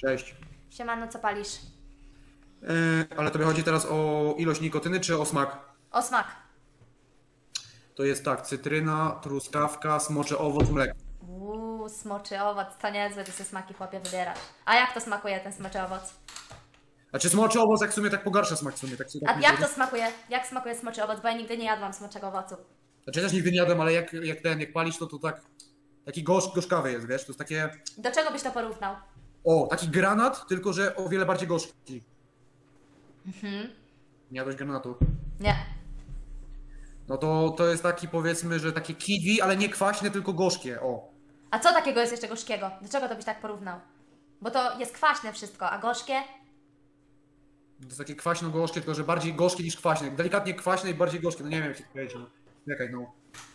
Cześć. Siemano, co palisz? Ale tobie chodzi teraz o ilość nikotyny czy o smak? O smak. To jest tak, cytryna, truskawka, smocze owoc, mleko. Smoczy owoc, to niezłe, ty sobie smaki chłopie wybierasz. A jak to smakuje ten smoczy owoc? A czy smoczy owoc jak w sumie tak pogarsza smak w sumie? Tak, A jak to smakuje? Jak smakuje smoczy owoc? Bo ja nigdy nie jadłam smoczego owocu. Znaczy ja też nigdy nie jadłem, ale jak palisz to tak, taki gorzkawy jest, wiesz, to jest takie... Do czego byś to porównał? O, taki granat, tylko że o wiele bardziej gorzki. Nie jadłeś granatu? Nie. No to jest taki, powiedzmy, że takie kiwi, ale nie kwaśne, tylko gorzkie, o. A co takiego jest jeszcze gorzkiego? Do czego to byś tak porównał? Bo to jest kwaśne wszystko, a gorzkie? To jest takie kwaśno-gorzkie, tylko że bardziej gorzkie niż kwaśne. Delikatnie kwaśne i bardziej gorzkie, no nie wiem jak się powiedzieć, no. Czekaj, no.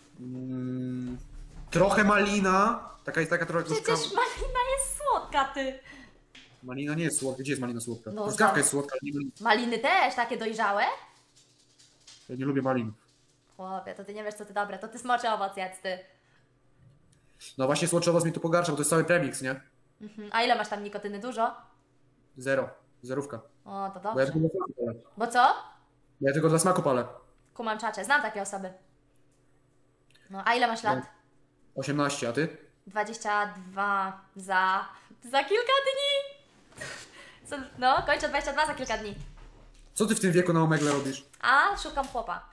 Trochę malina, taka trochę Przecież truskawka. malina jest słodka, ty. Malina nie jest słodka, gdzie jest malina słodka? No, Truskawka tak. jest słodka, ale nie malina. Maliny też, takie dojrzałe? Ja nie lubię malin. Chłopie, to ty nie wiesz co ty dobre, to ty smoczy owoc jedz, ty. No właśnie słodszy owoc mi to pogarsza, bo to jest cały premiks, nie? A ile masz tam nikotyny? Dużo? Zero. Zerówka. O, to Bo ja dobrze. tylko dla smaku palę. Bo co? Ja tylko dla smaku palę. Kumam czacze, znam takie osoby. No, a ile masz lat? 18, a ty? 22 za kilka dni. Co, no, kończę 22 za kilka dni. Co ty w tym wieku na omegle robisz? A, szukam chłopa.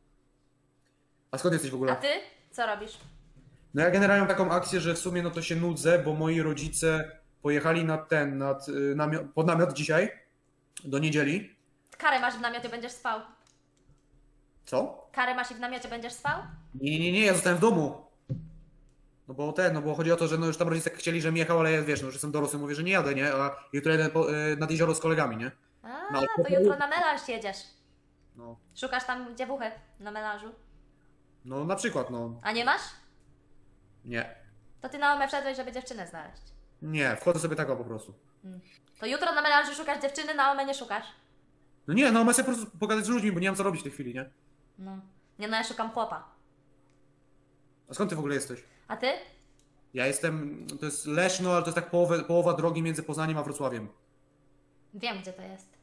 A skąd jesteś w A ogóle? ty? Co robisz? No ja generalnie mam taką akcję, że w sumie no to się nudzę, bo moi rodzice pojechali pod namiot dzisiaj, do niedzieli. Karę masz w namiocie, będziesz spał. Co? Karę masz i w namiocie będziesz spał? Nie, ja zostałem w domu. No bo chodzi o to, że no już tam rodzice chcieli, żebym jechał, ale ja wiesz, no, że jestem dorosły, mówię, że nie jadę, nie? A jutro jedę nad jezioro z kolegami, nie? A, No, ale to jutro na melanż jedziesz. No, Szukasz tam dziewuchy na melanżu. no na przykład, no. A nie masz? Nie. To ty na omę wszedłeś, żeby dziewczynę znaleźć. Nie, wchodzę sobie tak o po prostu. To jutro na melanżu szukasz dziewczyny, na omę nie szukasz. No nie, no chcę po prostu pogadać z ludźmi, bo nie mam co robić w tej chwili, nie? No. Nie, no ja szukam chłopa. A skąd ty w ogóle jesteś? A ty? Ja jestem, to jest Leszno, ale to jest tak połowa drogi między Poznaniem a Wrocławiem. Wiem, gdzie to jest.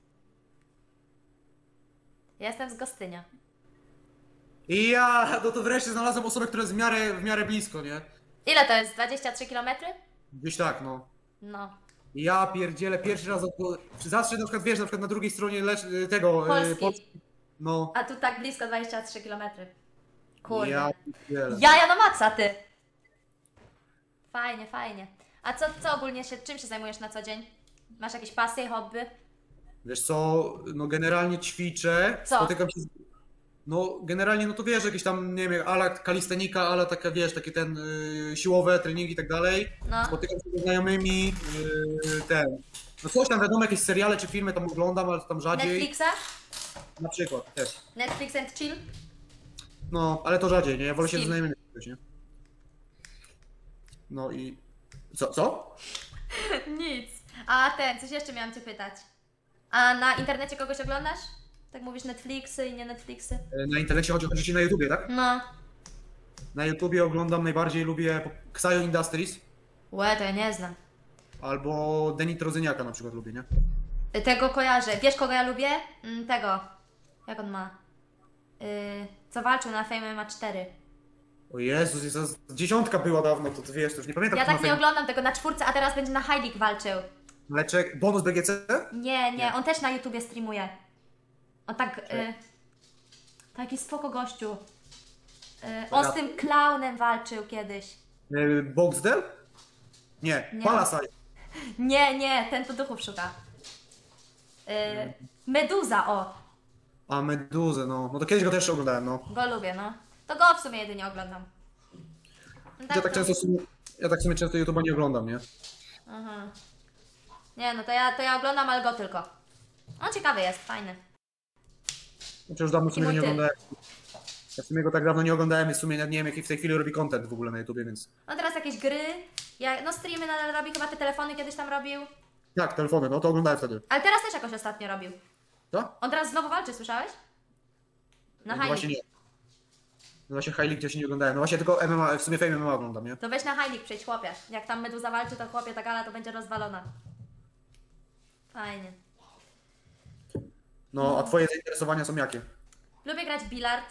Ja jestem z Gostynia. I ja, no to wreszcie znalazłem osobę, która jest w miarę blisko, nie? Ile to jest? 23 km? Gdzieś tak, no. No. I ja pierdzielę, pierwszy raz, zawsze na przykład, wiesz, na przykład na drugiej stronie Polski. No. A tu tak blisko 23 km. Kurde. Ja pierdzielę. Jaja na maksa, ty! Fajnie, fajnie. A co ogólnie czym się zajmujesz na co dzień? Masz jakieś pasje, hobby? Wiesz co, no generalnie ćwiczę, Co? spotykam się no generalnie, no to wiesz, jakieś tam, nie wiem, ala kalistenika, ala taka, wiesz, takie siłowe treningi i tak dalej. No. Spotykam się ze znajomymi, no coś tam wiadomo, jakieś seriale czy filmy tam oglądam, ale to tam rzadziej. Netflixa? Na przykład też. Netflix and chill? No, ale to rzadziej, nie? Ja wolę się Z ze kim? znajomymi spotkać, nie? No i... Co? Nic. A coś jeszcze miałam Cię pytać. A na internecie kogoś oglądasz? Tak mówisz Netflixy i nie Netflixy? Na internecie chodzi ci na YouTubie, tak? No. Na YouTubie oglądam, najbardziej lubię Xayo Industries Łe, to ja nie znam. albo Denit Rozyniaka na przykład lubię, nie? Tego kojarzę. Wiesz kogo ja lubię? Tego. Jak on ma? Co walczył na Fame MMA 4. O Jezus, jest dziesiątka była dawno, to ty wiesz, to już nie pamiętam. Ja kto tak na nie fejmie- oglądam tego na czwórce, a teraz będzie na High League walczył. Leczek, bonus BGC? Nie, on też na YouTubie streamuje. On tak... taki spoko gościu. On z tym klaunem walczył kiedyś. Boxdel? Nie, Nie. Palasite. Nie, ten to duchów szuka. Meduza, o! A Meduzę, no to kiedyś go też oglądałem, no. Go lubię, no. To go w sumie jedynie oglądam. No Ja tak to- w sumie często YouTube'a nie oglądam, nie? Aha. Nie, no to ja oglądam, ale go tylko. On ciekawy jest, fajny. Znaczy już dawno w sumie I nie motyw. oglądałem. Ja w sumie go tak dawno nie oglądałem i w sumie nie wiem jaki w tej chwili robi content w ogóle na YouTubie, więc... No teraz jakieś gry. No streamy nadal robi, chyba te telefony kiedyś tam robił. Tak, telefony, no to oglądałem wtedy. Ale teraz też jakoś ostatnio robił. Co? On teraz znowu walczy, słyszałeś? Na No High właśnie League. nie. No właśnie High League gdzieś nie oglądałem. No właśnie tylko MMA, w sumie Fame MMA oglądam, nie? To weź na High League przyjdź, chłopie. Jak tam Meduza walczy, to chłopie, ta gala to będzie rozwalona. Fajnie. No, a twoje zainteresowania są jakie? Lubię grać w bilard.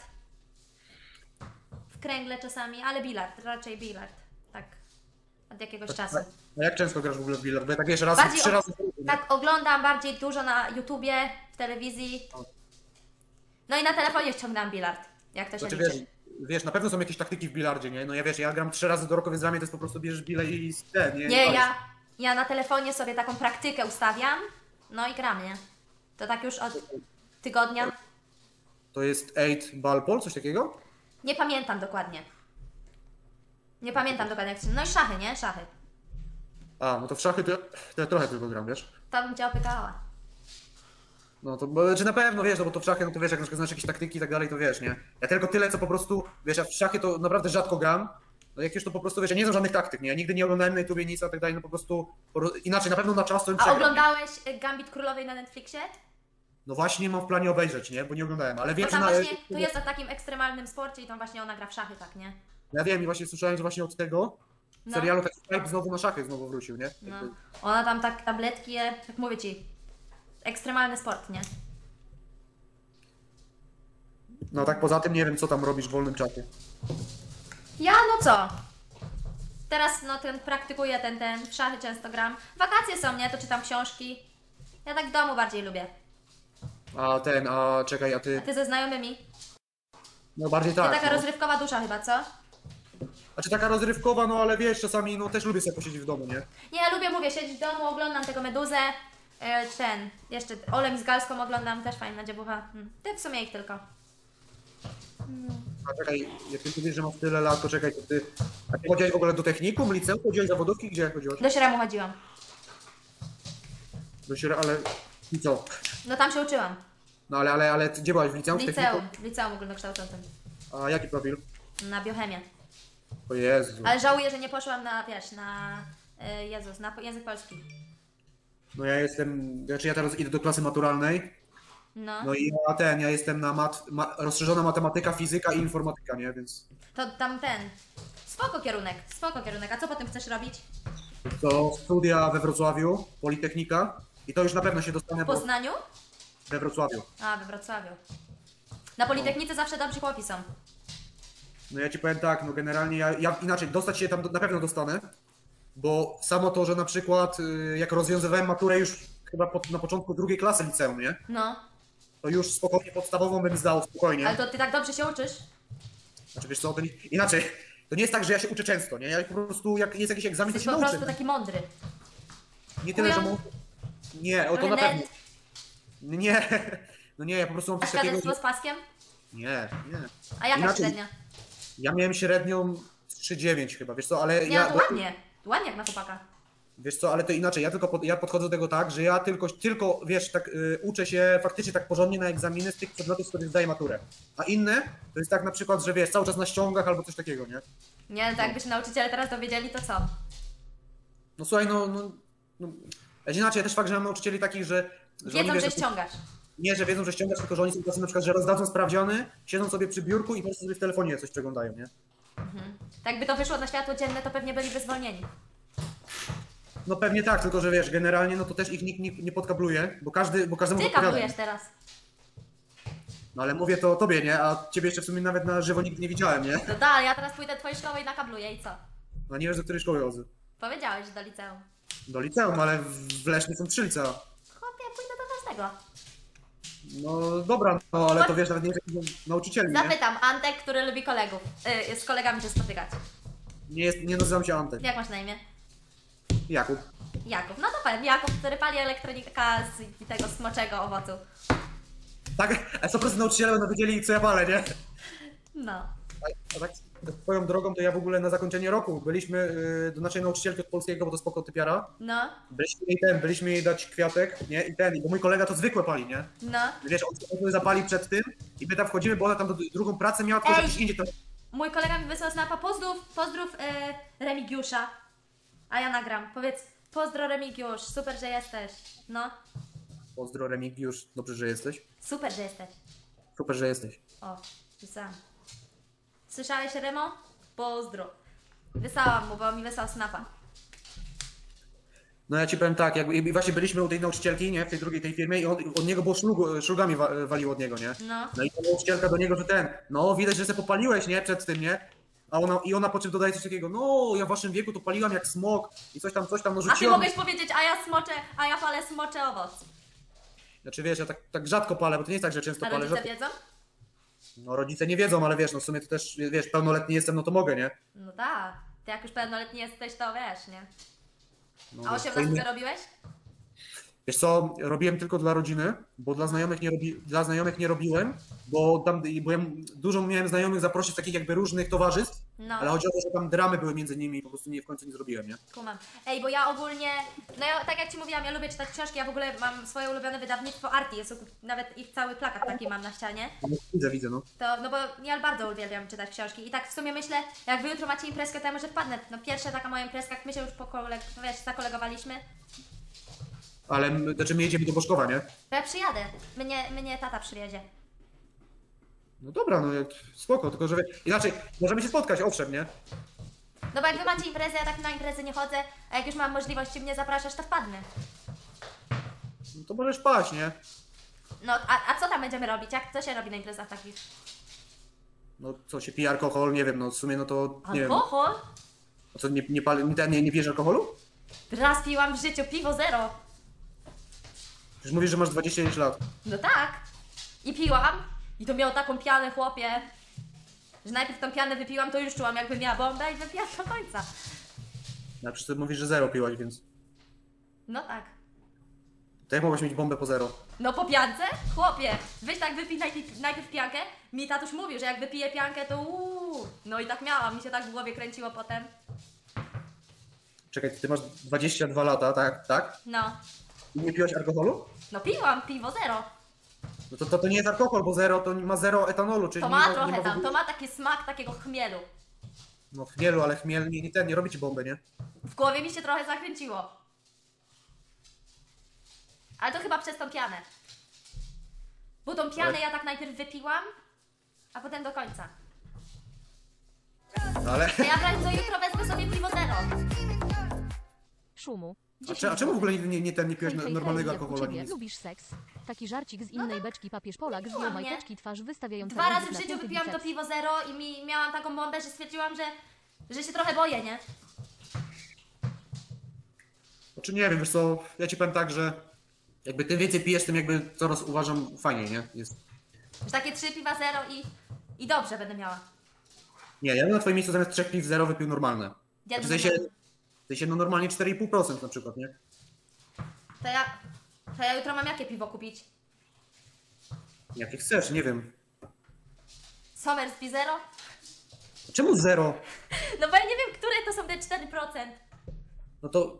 W kręgle czasami, ale bilard, raczej bilard. Tak. Od jakiegoś czasu. A jak często grasz w ogóle w bilard? Bo ja tak wiesz, raz, Bardziej 3 razy. Tak, oglądam bardziej dużo na YouTubie, w telewizji. No i na telefonie ściągnęłam bilard, jak to się Znaczy, liczy. wiesz, na pewno są jakieś taktyki w bilardzie, nie? No ja wiesz, ja gram 3 razy do roku, więc dla mnie to jest po prostu bierzesz bile i ten, nie? Nie, I ja na telefonie sobie taką praktykę ustawiam, no i gram, nie? To tak już od tygodnia. To jest 8 ball pole, coś takiego? Nie pamiętam dokładnie. Nie pamiętam dokładnie jak się... No i szachy, nie? Szachy. A, no to w szachy to ja trochę tylko gram, wiesz? To bym Cię opykała. No to, czy na pewno, wiesz, no bo to w szachy, no to wiesz, jak na przykład znasz jakieś taktyki i tak dalej, to wiesz, nie? Ja tylko tyle, co po prostu, wiesz, ja w szachy to naprawdę rzadko gram. No jak już to po prostu, wiesz, ja nie znam żadnych taktyk, nie? Ja nigdy nie oglądałem na YouTubie nic, a tak dalej, no po prostu, inaczej, na pewno na czas to bym A przegrał. oglądałeś Gambit Królowej na Netflixie? No właśnie mam w planie obejrzeć, nie? Bo nie oglądałem, ale Bo wiem, że tam na... właśnie, to jest o takim ekstremalnym sporcie i tam właśnie ona gra w szachy, tak, nie? Ja wiem i właśnie słyszałem, że właśnie od tego No. serialu tak Skype znowu na szachy znowu wrócił, nie? No. Ona tam tak tabletki je, jak mówię Ci, ekstremalny sport, nie? No tak poza tym nie wiem, co tam robisz w wolnym czasie. Ja no co? Teraz no praktykuję w szachy często gram. Wakacje są, nie? To czytam książki. Ja tak w domu bardziej lubię. A czekaj, a A ty... Ty ze znajomymi? No bardziej Ty tak, taka no. rozrywkowa dusza chyba, co? Znaczy taka rozrywkowa, no ale wiesz, czasami no też lubię sobie posiedzieć w domu, nie? Nie, ja lubię, mówię, siedzieć w domu, oglądam tego Meduzę. Jeszcze Olem z Galską oglądam, też fajna dziewucha. Ty w sumie ich tylko. A czekaj, jak ty mówisz, że masz tyle lat, to czekaj, to ty... A ty chodziłeś w ogóle do technikum, liceum, chodziłeś zawodówki? Gdzie chodziłeś? Do Śremu chodziłam. Ale... I co? No tam się uczyłam. No ale ty gdzie byłaś? W liceum? W W liceum, technikum? w liceum ogólnokształcącym. A jaki profil? Na biochemię. O Jezu. Ale żałuję, że nie poszłam na, wiesz, na język polski. No ja jestem... Znaczy ja teraz idę do klasy maturalnej. No. No i ja jestem na rozszerzona matematyka, fizyka i informatyka, nie? Więc... To tam spoko kierunek. A co potem chcesz robić? To studia we Wrocławiu, Politechnika. I to już na pewno się dostanę, W bo Poznaniu? we Wrocławiu. A, we Wrocławiu. Na Politechnice zawsze dobrzy chłopi są. No ja ci powiem tak, no generalnie ja inaczej, dostać się tam na pewno dostanę, bo samo to, że na przykład jak rozwiązywałem maturę już chyba na początku drugiej klasy liceum, nie? No. To już spokojnie podstawową bym zdał, spokojnie. Ale to Ty tak dobrze się uczysz? Znaczy wiesz co, inaczej, to nie jest tak, że ja się uczę często, nie? Ja po prostu jak jest jakiś egzamin, to Jesteś się po nauczę. prostu taki mądry. Nie tyle, że Chuja? Nie, o to na Trochę pewno. Nie, no nie, ja po prostu mam A coś takiego, świadectwo że... z paskiem? Nie. A jaka Inaczej. średnia? Ja miałem średnią 3,9 chyba, wiesz co, ale Nie, no to ładnie. Ładnie jak na chłopaka. Wiesz co, ale to inaczej, ja podchodzę do tego tak, że ja tylko wiesz, tak uczę się faktycznie tak porządnie na egzaminy z tych przedmiotów, z których zdaję maturę. A inne to jest tak na przykład, że wiesz, cały czas na ściągach albo coś takiego, nie? Nie, to jakby się nauczyciele teraz dowiedzieli, to co? No słuchaj, inaczej, ja też fakt, że mam nauczycieli takich, że Wiedzą, oni, wiesz, że ściągasz. nie, że wiedzą, że ściągasz, tylko że oni są tacy na przykład, że rozdadzą sprawdziany, siedzą sobie przy biurku i po prostu sobie w telefonie coś przeglądają, nie? Tak by to wyszło na światło dzienne, to pewnie byliby zwolnieni. No pewnie tak, tylko że wiesz, generalnie no to też ich nikt nie podkabluje, bo każdemu Ty odpowiada. kablujesz teraz. No ale mówię to tobie, nie? A ciebie jeszcze w sumie nawet na żywo nigdy nie widziałem, nie? To dalej, ja teraz pójdę do twojej szkoły i nakabluję i co? No nie wiesz, do której szkoły chodzę. Powiedziałeś, że do liceum. Do liceum, ale w Lesznie są 3 licea. Chłopie, pójdę do każdego. No dobra, no ale to wiesz, nawet nie jest nauczycieli, nie? Zapytam Antek, który lubi kolegów. Z kolegami się spotykać. Nie nazywam się Antek. Jak masz na imię? Jakub. Jakub. No to powiem, Jakub, który pali elektronika z tego smoczego owocu. Tak, a 100% nauczyciele będą wiedzieli, co ja palę, nie? No. A tak swoją drogą, to ja w ogóle na zakończenie roku byliśmy do naszej nauczycielki od polskiego, bo to spoko typiara. No. Byliśmy jej dać kwiatek, nie? Bo mój kolega to zwykłe pali, nie? No. Wiesz, on sobie zapali przed tym i my tam wchodzimy, bo ona tam drugą pracę miała, tylko że Ej! gdzieś indziej tam... Mój kolega mi wysłał snapa. Pozdrów Remigiusza. A ja nagram. Powiedz, pozdro Remigiusz, super, że jesteś. No. Pozdro Remigiusz, dobrze, że jesteś. Super, że jesteś. Super, że jesteś. O, pisałam. Słyszałeś, Remo? Pozdro. Wysłałam mu, bo mi wysłał snapa. No ja ci powiem tak, jak właśnie byliśmy u tej nauczycielki, nie, w tej drugiej tej firmie i od niego było szlugami waliło od niego, nie? No. No i ta nauczycielka do niego, że no widać, że se popaliłeś, nie, przed tym, nie? A ona po czym dodaje coś takiego, no ja w waszym wieku to paliłam jak smok i coś tam, no A ty rzuciłam. mogłeś powiedzieć, a ja palę smocze owoc. Znaczy wiesz, ja tak rzadko palę, bo to nie jest tak, że często A palę. rodzice wiedzą? No rodzice nie wiedzą, ale wiesz, no w sumie to też, wiesz, pełnoletni jestem, no to mogę, nie? No tak. Ty jak już pełnoletni jesteś, to wiesz, nie? No, A wiesz, 18 robiłeś? Wiesz co, robiłem tylko dla rodziny, bo dla znajomych nie robiłem, bo dużo miałem znajomych zaprosić takich jakby różnych towarzystw, No. ale chodzi o to, że tam dramy były między nimi i po prostu w końcu nie zrobiłem, nie? Kumam. Ej, bo ja ogólnie, no ja, tak jak ci mówiłam, ja lubię czytać książki, ja w ogóle mam swoje ulubione wydawnictwo Arti, nawet ich cały plakat taki mam na ścianie. No, widzę, no. To, no bo ja bardzo uwielbiam czytać książki i tak w sumie myślę, jak wy jutro macie imprezkę, to ja może wpadnę. No pierwsza taka moja imprezka, jak my się już wiesz, zakolegowaliśmy, Ale znaczy my jedziemy do Boszkowa, nie? to ja przyjadę. Mnie tata przywiezie. No dobra, no spoko, tylko że inaczej, możemy się spotkać, owszem, nie? No bo jak wy macie imprezę, ja tak na imprezy nie chodzę, a jak już mam możliwość mnie zapraszasz, to wpadnę. No to możesz paść, nie? No, a co tam będziemy robić? Co się robi na imprezach takich? No co, się pije alkohol, nie wiem, no w sumie no to, nie wiem. Alkohol? A co, nie pijesz alkoholu? Raz piłam w życiu piwo zero. Już mówisz, że masz 29 lat. No tak. I piłam. I to miało taką pianę, chłopie, że najpierw tą pianę wypiłam, to już czułam, jakby miała bombę i wypiłam do końca. No przecież ty mówisz, że zero piłaś, więc... No tak. To jak mogłaś mieć bombę po zero? No po piance? Chłopie, weź tak wypij najpierw piankę. Mi tatuś mówił, że jak wypiję piankę, to No i tak miałam, mi się tak w głowie kręciło potem. Czekaj, ty masz 22 lata, tak? No. I nie piłaś alkoholu? No piłam, piwo zero. No to nie jest alkohol, bo zero to ma zero etanolu, czyli To nie ma nie trochę w tam, ogóle- to ma taki smak takiego chmielu. No chmielu, ale chmiel nie robi ci bomby, nie? W głowie mi się trochę zakręciło. Ale to chyba przez tą pianę. Bo tą pianę Ale- ja tak najpierw wypiłam, a potem do końca. No ale... To ja prędzej jutro wezmę sobie piwo zero. Szumu. A czemu w ogóle nie piłeś Hej, normalnego jak u alkoholu ani ciebie? nic? Lubisz seks? Taki żarcik z innej beczki papież Polak zdjął Ładnie. majteczki twarz wystawiająca 2 razy język w na życiu pięty wypiłam to biceps. piwo zero i miałam taką bombę, że stwierdziłam, że się trochę boję, nie? Znaczy nie wiem, wiesz co, ja ci powiem tak, że jakby tym więcej pijesz, tym jakby coraz uważam fajniej, nie? Jest... Że takie 3 piwa zero i dobrze będę miała. Nie, ja bym na twoim miejscu zamiast 3 piw zero wypił normalne. Ja W sensie no normalnie 4,5% na przykład, nie? To ja jutro mam jakie piwo kupić? Jakie chcesz, nie wiem. Somersby zero? Czemu zero? No bo ja nie wiem, które to są te 4%. No to...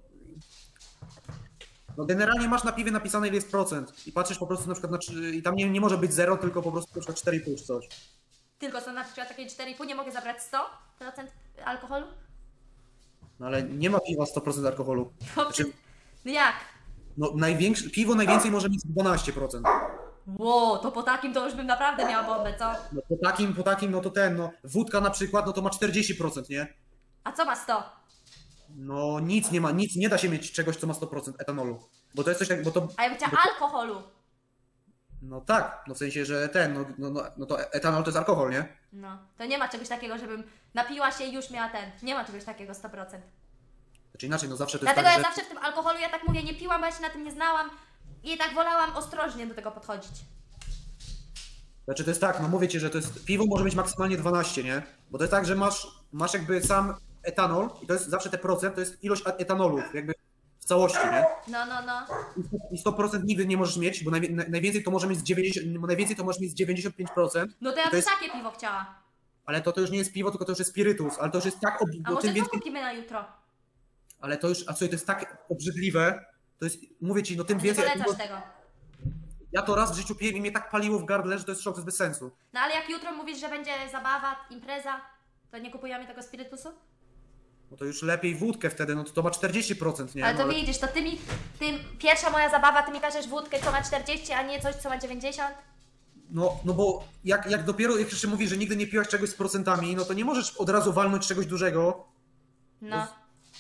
No generalnie masz na piwie napisane ile jest procent i patrzysz po prostu na przykład i tam nie może być zero, tylko po prostu na przykład 4,5 czy coś. Tylko są na przykład takie 4,5, nie mogę zabrać 100% alkoholu? No ale nie ma piwa 100% alkoholu. Znaczy, No jak? no piwo najwięcej może mieć 12%. Ło, to po takim to już bym naprawdę miała bombę, co? No po takim, no to wódka na przykład, no to ma 40%, nie? A co ma 100? No nic nie ma, nie da się mieć czegoś, co ma 100% etanolu. Bo to jest coś tak, bo to... A ja bym chciała alkoholu. No tak, no w sensie, że no to etanol to jest alkohol, nie? No, to nie ma czegoś takiego, żebym napiła się i już miała nie ma czegoś takiego 100%. Znaczy inaczej, no zawsze to jest Dlatego tak, ja że... zawsze w tym alkoholu, ja tak mówię, nie piłam, bo ja się na tym nie znałam i tak wolałam ostrożnie do tego podchodzić. Znaczy to jest tak, no mówię ci, że to jest, piwo może mieć maksymalnie 12, nie? Bo to jest tak, że masz jakby sam etanol i to jest zawsze te procent, to jest ilość etanolu jakby w całości, nie? No. I 100% nigdy nie możesz mieć, bo najwięcej to może mieć z 90, bo najwięcej to możesz mieć z 95%. No to ja to bym jest, takie piwo chciała. ale to już nie jest piwo, tylko to już jest spirytus, ale to już jest tak, A bo może tym to więcej, kupimy na jutro? ale to już, a co, to jest tak obrzydliwe, to jest, mówię ci, no tym Nie więcej, polecasz tego. ja to raz w życiu piłem i mnie tak paliło w gardle, że to jest szok, to jest bez sensu. No ale jak jutro mówisz, że będzie zabawa, impreza, to nie kupujemy tego spirytusu? No to już lepiej wódkę wtedy, no to ma 40%, nie? Ale to No, widzisz, to pierwsza moja zabawa, ty mi każesz wódkę, co ma 40, a nie coś, co ma 90? No bo jak dopiero, jak jeszcze mówisz, że nigdy nie piłaś czegoś z procentami, no to nie możesz od razu walnąć czegoś dużego. No.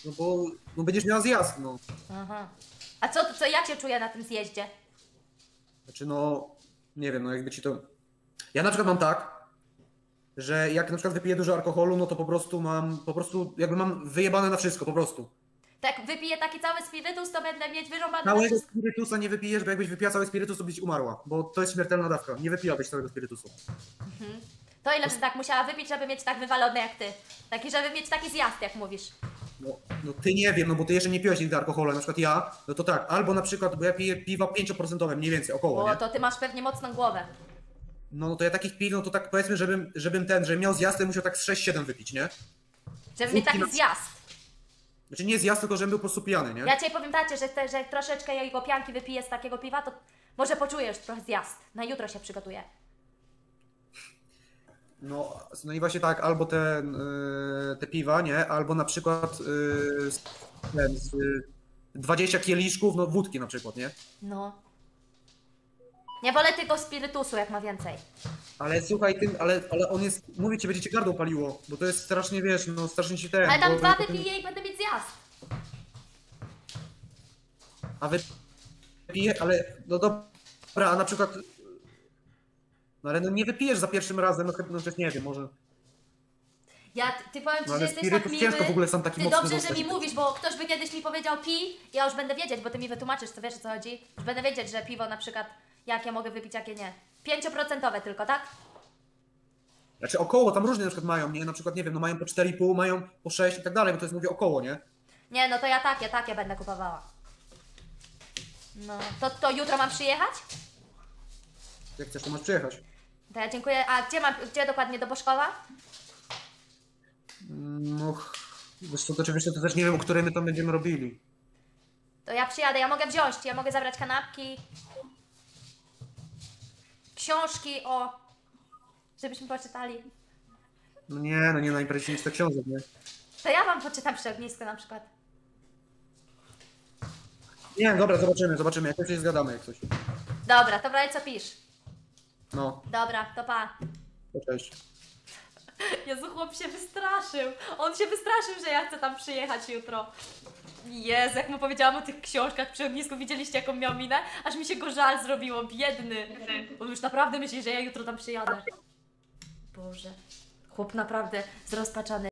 no będziesz miała zjazd, no. Aha. A co jak się czuję na tym zjeździe? Znaczy no, nie wiem, no jakby ci to... Ja na przykład mam tak, że jak na przykład wypiję dużo alkoholu, no to po prostu jakby mam wyjebane na wszystko, po prostu. Tak wypiję taki cały spirytus, to będę mieć wyrąbane na Całego wszystko. spirytusa nie wypijesz, bo jakbyś wypijała cały spirytus, to byś umarła, bo to jest śmiertelna dawka. Nie wypijałabyś całego spirytusu. To ile bym tak musiała wypić, żeby mieć tak wywalone jak ty? Taki, żeby mieć taki zjazd, jak mówisz. No ty nie wiem, no bo ty jeszcze nie piłeś nigdy alkoholu, na przykład ja, no to tak, albo na przykład, bo ja piję piwa 5% mniej więcej, około, O, nie? to ty masz pewnie mocną głowę. No to ja takich piw, no to tak powiedzmy, żebym miał zjazd, to musiał tak z 6-7 wypić, nie? Żeby mieć taki Wódki na- zjazd. Znaczy nie zjazd, tylko żebym był po prostu pijany, nie? Ja ci powiem tacie, że troszeczkę jego pianki wypiję z takiego piwa, to może poczujesz trochę zjazd. Na jutro się przygotuję. No i właśnie tak, albo te piwa, nie? Albo na przykład 20 kieliszków, no wódki na przykład, nie? No. Nie wolę tylko spirytusu, jak ma więcej. Ale słuchaj, ale on jest, mówię ci, będzie cię gardło paliło, bo to jest strasznie, wiesz, no strasznie ci ten... Ale tam bo- 2 wypiję i będę mieć zjazd. A wypije, ale no dobra, a na przykład... No ale no nie wypijesz za pierwszym razem, no przecież nie wiem, może... Ty powiem ci, No że ale jesteś tak spirytus miły. ciężko w ogóle sam taki Ty mocny dobrze, że dostać. mi mówisz, bo ktoś by kiedyś mi powiedział pij, ja już będę wiedzieć, bo ty mi wytłumaczysz, co wiesz o co chodzi. Już będę wiedzieć, że piwo na przykład, jakie mogę wypić, jakie nie. 5% tylko, tak? Znaczy około, tam różnie na przykład mają, nie? Na przykład, nie wiem, no mają po 4,5, mają po 6 i tak dalej, bo to jest, mówię, około, nie? Nie, no to ja takie będę kupowała. No, to jutro mam przyjechać? Jak chcesz, to masz przyjechać. To ja dziękuję. A gdzie dokładnie, do Boszkowa? No, wiesz co, to oczywiście to też nie wiem, o której my tam będziemy robili. To ja przyjadę, ja mogę wziąć, ja mogę zabrać kanapki, książki żebyśmy poczytali. No nie, na imprezie nie czyta książek, nie? To ja wam poczytam przy ognisku na przykład. Nie, dobra, zobaczymy, jak się zgadamy, jak coś. Dobra, to braj co pisz. No, Dobra, to pa. to cześć. Jezu, chłop się wystraszył. On się wystraszył, że ja chcę tam przyjechać jutro. Jezu, jak mu powiedziałam o tych książkach przy ognisku, widzieliście jaką miał minę? Aż mi się go żal zrobiło, biedny. On już naprawdę myśli, że ja jutro tam przyjadę. Boże, chłop naprawdę zrozpaczony.